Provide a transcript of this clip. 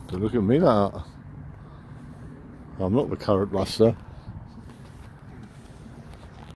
So look at me that. I'm not the carrot blaster.